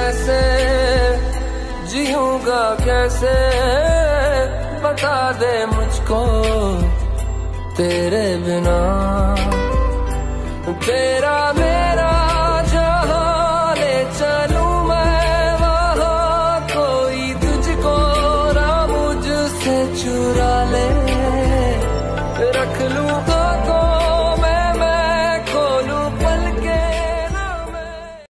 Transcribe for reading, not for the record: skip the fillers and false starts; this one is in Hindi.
ऐसे जीऊंगा कैसे, बता दे मुझको तेरे बिना। तेरा मेरा जहां ले चलूं मैं वहां, कोई तुझको ना मुझसे चुरा ले, रख लूं